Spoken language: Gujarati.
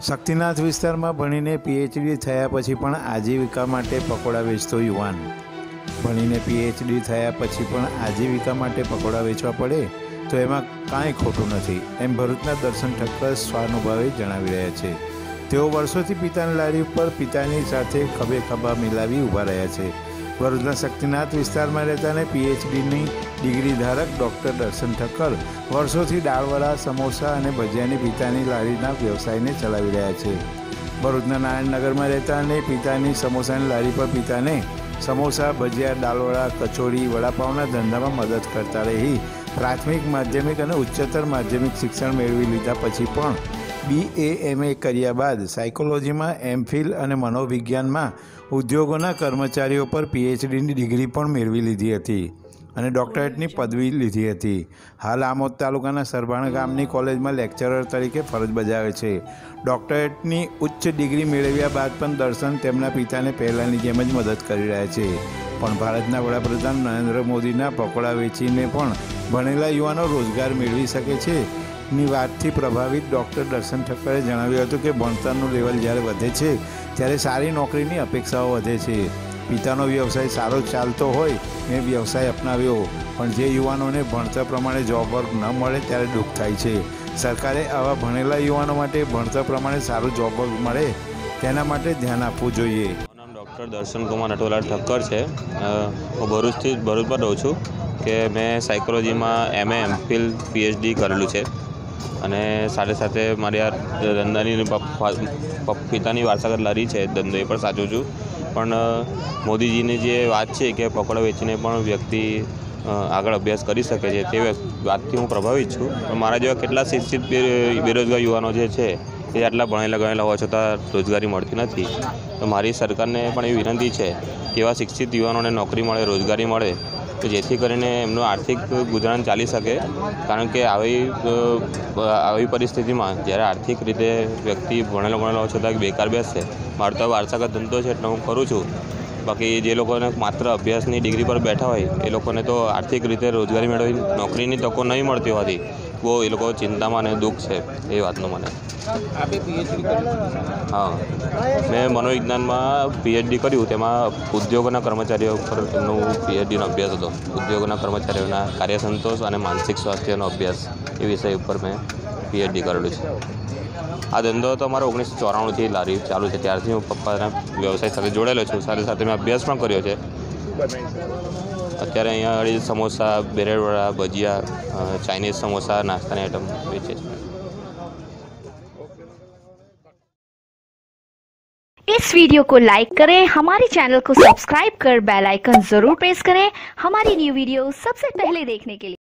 શક્તિનાથ વિસ્તારમાં ભણીને પીએચડી થયા પછી પણ આજીવિકા માટે પકોડા વેચતો યુવાન। ભણીને પીએચડી થયા પછી પણ આજીવિકા માટે પકોડા વેચવા પડે તો એમાં કાંઈ ખોટું નથી, એમ ભરૂચના દર્શન ઠક્કર સ્વાનુભાવે જણાવી રહ્યા છે। તેઓ વર્ષોથી પિતાની લારી ઉપર પિતાની સાથે ખભે ખભા મિલાવી ઊભા રહ્યા છે। ભરૂચના શક્તિનાથ વિસ્તારમાં રહેતા અને પીએચડીની ડિગ્રી ધારક ડૉક્ટર દર્શન ઠક્કર વર્ષોથી દાળવડા, સમોસા અને ભજીયાની પિતાની લારીના વ્યવસાયને ચલાવી રહ્યા છે। ભરૂચના નારાયણનગરમાં રહેતા અને પિતાની સમોસાની લારી પર પિતાને સમોસા, ભજીયા, દાળવડા, કચોરી, વડાપાઉંના ધંધામાં મદદ કરતા રહી પ્રાથમિક, માધ્યમિક અને ઉચ્ચતર માધ્યમિક શિક્ષણ મેળવી લીધા પછી પણ BA-MA કર્યા બાદ સાયકોલોજીમાં MPhil અને મનોવિજ્ઞાનમાં ઉદ્યોગોના કર્મચારીઓ પર પીએચડીની ડિગ્રી પણ મેળવી લીધી હતી અને ડૉક્ટરેટની પદવી લીધી હતી। હાલ આમોદ તાલુકાના સરભાણ ગામની કોલેજમાં લેક્ચરર તરીકે ફરજ બજાવે છે। ડૉક્ટરેટની ઉચ્ચ ડિગ્રી મેળવ્યા બાદ પણ દર્શન તેમના પિતાને પહેલાંની જેમ જ મદદ કરી રહ્યા છે। પણ ભારતના વડાપ્રધાન નરેન્દ્ર મોદીના પકોડા વેચીને પણ ભણેલા યુવાનો રોજગાર મેળવી શકે છે ની વાતથી પ્રભાવિત ડૉક્ટર દર્શન ઠક્કરે જણાવ્યું હતું કે ભણતરનું લેવલ જ્યારે વધે છે ત્યારે સારી નોકરીની અપેક્ષાઓ વધે છે। પિતાનો વ્યવસાય સારો ચાલતો હોય મેં વ્યવસાય અપનાવ્યો, પણ જે યુવાનોને ભણતર પ્રમાણે જોબ વર્ક ન મળે ત્યારે દુઃખ થાય છે। સરકારે આવા ભણેલા યુવાનો માટે ભણતર પ્રમાણે સારું જોબ વર્ક મળે તેના માટે ધ્યાન આપવું જોઈએ। મારું નામ ડૉક્ટર દર્શન કુમાર નટવરલાલ ઠક્કર છે। હું ભરૂચમાં રહું છું કે મેં સાયકોલોજીમાં MA, MPhil, PhD કરેલું છે અને સાથે સાથે મારી આ ધંધાની પિતાની વારસાગત લારી છે, ધંધો એ પણ સાચું છું। પણ મોદીજીની જે વાત છે કે પકોડા વેચીને પણ વ્યક્તિ આગળ અભ્યાસ કરી શકે છે તે વાતથી હું પ્રભાવિત છું। પણ મારા જેવા કેટલા શિક્ષિત બેરોજગાર યુવાનો જે છે એ આટલા ભણેલા ગણેલા હોવા છતાં રોજગારી મળતી નથી। તો મારી સરકારને પણ એવી વિનંતી છે કે એવા શિક્ષિત યુવાનોને નોકરી મળે, રોજગારી મળે તો જેથી કરીને એમનું આર્થિક ગુજરાન ચાલી શકે। કારણ કે આવી પરિસ્થિતિમાં જ્યારે આર્થિક રીતે વ્યક્તિ ભણેલો હોય છતાં બેકાર બેસશે, મારો તો વારસાગત ધંધો છે એટલે હું કરું છું। બાકી જે લોકોને માત્ર અભ્યાસની ડિગ્રી પર બેઠા હોય એ લોકોને તો આર્થિક રીતે રોજગારી મેળવી નોકરીની તકો નહીં મળતી હોવાથી બહુ એ લોકો ચિંતામાં અને દુઃખ છે એ વાતનું મને। હા, મેં મનોવિજ્ઞાનમાં PhD કર્યું, તેમાં ઉદ્યોગોના કર્મચારીઓ પર એમનું PhDનો અભ્યાસ હતો। ઉદ્યોગોના કર્મચારીઓના કાર્યસંતોષ અને માનસિક સ્વાસ્થ્યનો અભ્યાસ એ વિષય ઉપર મેં PhD કરેલું છે। આ ધંધો તો અમારો 1994થી લારી ચાલુ છે, ત્યારથી હું પપ્પાના વ્યવસાય સાથે જોડેલો છું। સાથે સાથે મેં અભ્યાસ પણ કર્યો છે। અત્યારે અહીંયા આગળ સમોસા, બ્રેડવડા, ભજીયા, ચાઇનીઝ સમોસા, નાસ્તાની આઈટમ વેચે છે। इस वीडियो को लाइक करें, हमारे चैनल को सब्सक्राइब कर बेल आइकन जरूर प्रेस करें हमारी न्यू वीडियो सबसे पहले देखने के लिए।